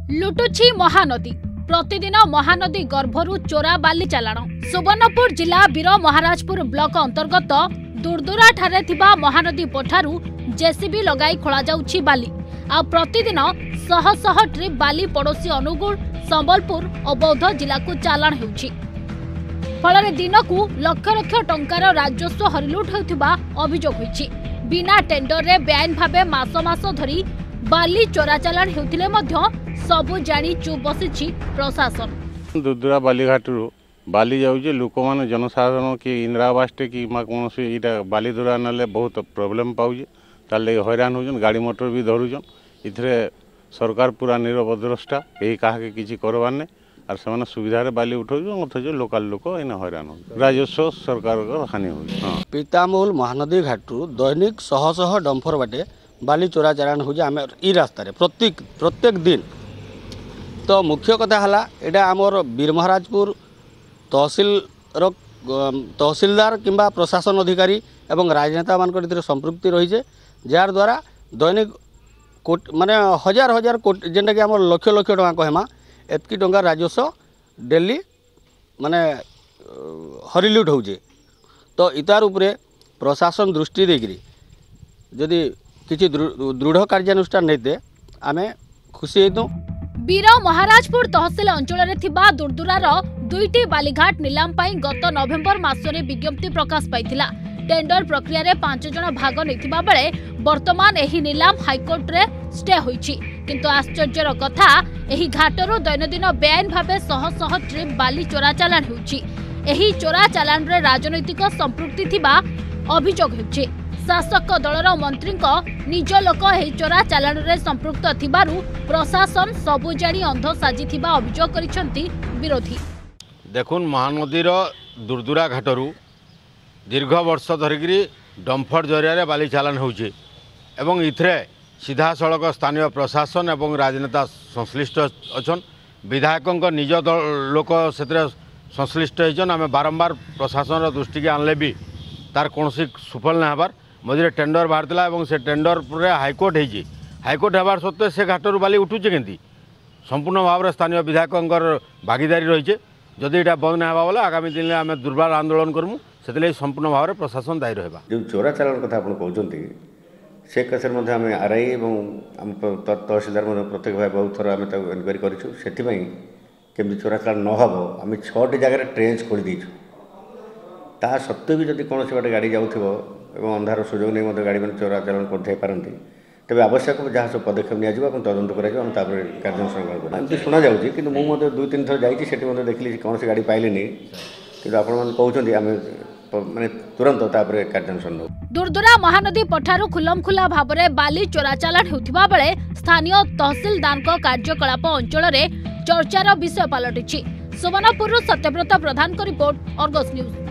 लुटुछि महानदी प्रतिदिन महानदी गर्भरु चोरा बाली चालाण। सुवर्णपुर जिला वीर महाराजपुर ब्लॉक अंतर्गत दुर्दुरा ठारे थिबा महानदी पठारु जेसीबी लगाई खोला जाउछि बाली। आ प्रतिदिन शह शह ट्रिप बाली पड़ोसी अनुगुल संबलपुर और बौद्ध जिला को चालाण हेउछि। फल दिनकू लक्ष लक्ष टंकार राजस्व हरिलुट होउथिबा अभियोग होइछि। बिना टेंडर रे बेआईन भाबे मास मास धरी बाली चोरा चालाण हेउथिले मध्य सबु जानी चुप बसिछि प्रशासन। दुर्दुरा बालीघाटू बाली जाऊे लोक मैंने जनसाधारण कि इंदिरा आवास कि कौन यहाँ बाली दुरा ना बहुत प्रोब्लेम पाऊे तार हैरान हो गाड़ी मोटर भी धरुचन। इथे सरकार पूरा निरवद्रष्टा यही क्या किसी करवार नहीं और से सुविधा बाली उठाऊ अथच लोकाल लोक इन हैरान हो राजस्व सरकार हानि हो। पीतामूल महानदी घाटू दैनिक शह शह डंफर बाटे बाली चोरा चालाण हो रास्तार प्रत्येक दिन। तो मुख्य कथा है यहाँ आमर वीर महाराजपुर तहसीलदार किंबा प्रशासन अधिकारी एवं राजनेता मान संपृक्ति रही है जार द्वारा दैनिक माने हजार हजार कोटी जेनटा कि आम लक्ष लक्ष टका कहमा एतकी टंका राजस्व डेली माने हरिलुट होजे। तो इतार उपरे प्रशासन दृष्टि देकरी जदि किछि दृढ़ कार्यानुष्ठान नैते आमे खुशी हेतु। वीर महाराजपुर तहसील अंचल थिबा दुर्दुरार दुईटी बालीघाट निलाम पाई गत नवेम्बर मासरे विज्ञप्ति प्रकाश पाइथिला। टेंडर प्रक्रिया रे 5 जण भाग नैथिबा बेले वर्तमान एही निलाम हाईकोर्ट रे स्टे होईछि। किंतु आश्चर्यर कथा एही घाटरो दैनंदिन बेआईन भाबे शह शह ट्रिप बाली चोरा चालाण होईछि। एही चोरा चालाण रे राजनैतिक संपृक्ति थिबा अभियोग होईछि। शासक दलर मंत्री निज लोक एही चोरा चालाण रे संपृक्त थिबारु प्रशासन सबु जानी अंध साजिथिबा अभियोग करिसंती विरोधी। देखुन महानदीर दुर्दुरा घाटरू दीर्घ वर्ष धरिकी डंफर जरिया बाली चालाण होउछे एवं इथरे सीधा सड़क स्थानीय प्रशासन एवं राजनेता संश्लिष्ट अछन। विधायक निज लोक से संश्लिष्ट होइछन। आमे बारंबार प्रशासन दृष्टि के आनले भी तार कौन सुफल ना हबार मझे टेंडर बाहर और से टेंडर पर हाईकोर्ट होती हाईकोर्ट हबार सत्वे से घाटरू बाली उठुचे केंती संपूर्ण भाव में स्थानीय विधायक भागीदारी रही है। जदि यहाँ बंद ना बोले आगामी दिन में आम दुर्बार आंदोलन करमु से संपूर्ण भाव में प्रशासन दायी रहा। जो चोरा चालाण कथा आप कहते से केस आम आरआई और तहसीलदार प्रत्येक भाई बहुत थर आम इनक्वारी करमी चोरा चालाण न हम आम 6टी जगह ट्रेंच खोली देचु। ता सत्वे भी जब कौन बाटे गाड़ी जाऊँ अंधार सुजोग नहीं गाड़ी मैंने चोरा चालाण करते तेज आवश्यक जहाँ सब पदक्षेप निया तदंत कर कार्यानुष्ठान एमती शुणा जाऊँगी कि मुझे 2-3 थर जाइए देखली कौन गाड़ी पाइली कि कहते आम माने तुरंत कार्यानुष्ठान। दुर्दुरा महानदी पठारु खुलम खुला भाव में बाली चोरा चालाण होउथिबा बेले स्थानीय तहसीलदार कार्यकलाप अंचल में चर्चार विषय पलटिछि। सुवर्णपुर सत्यव्रत प्रधान को रिपोर्ट, अर्गस न्यूज।